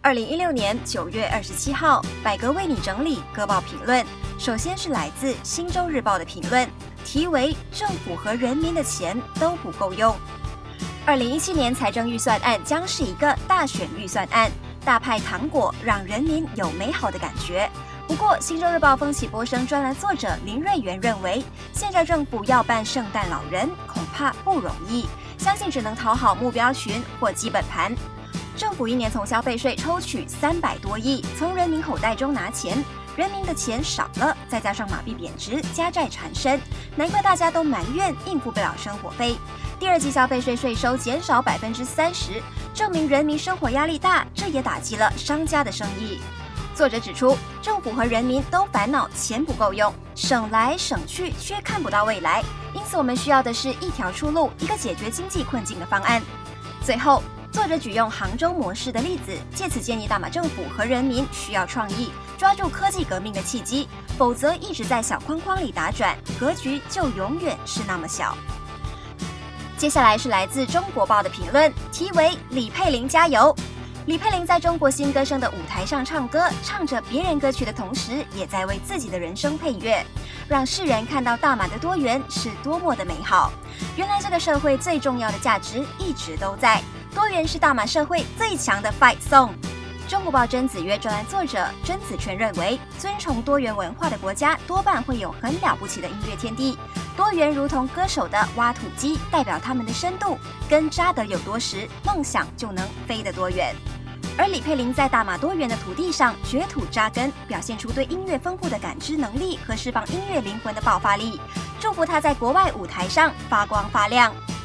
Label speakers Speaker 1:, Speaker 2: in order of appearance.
Speaker 1: 2016年9月27号，百格为你整理歌报评论。首先是来自《新洲日报》的评论，题为“政府和人民的钱都不够用”。2017年财政预算案将是一个大选预算案，大派糖果让人民有美好的感觉。不过，《新洲日报》风起波生专栏作者林瑞元认为，现在政府要办圣诞老人，恐怕不容易，相信只能讨好目标群或基本盘。政府一年从消费税抽取300多亿，从人民口袋中拿钱，人民的钱少了，再加上马币贬值，家债缠身，难怪大家都埋怨应付不了生活费。第二季消费税税收减少30%，证明人民生活压力大，这也打击了商家的生意。作者指出，政府和人民都烦恼钱不够用，省来省去却看不到未来，因此我们需要的是一条出路，一个解决经济困境的方案。最后，作者举用杭州模式的例子，借此建议大马政府和人民需要创意，抓住科技革命的契机，否则一直在小框框里打转，格局就永远是那么小。接下来是来自《中国报》的评论，题为“李佩玲加油”。李佩玲在中国新歌声的舞台上唱歌，唱着别人歌曲的同时，也在为自己的人生配乐，让世人看到大马的多元是多么的美好。原来这个社会最重要的价值一直都在，多元是大马社会最强的 fight song。中国报甄子约专栏作者甄子权认为，尊崇多元文化的国家多半会有很了不起的音乐天地。多元如同歌手的挖土机，代表他们的深度，根扎得有多实，梦想就能飞得多远。而李佩玲在大马多元的土地上掘土扎根，表现出对音乐丰富的感知能力和释放音乐灵魂的爆发力。祝福她在国外舞台上发光发亮。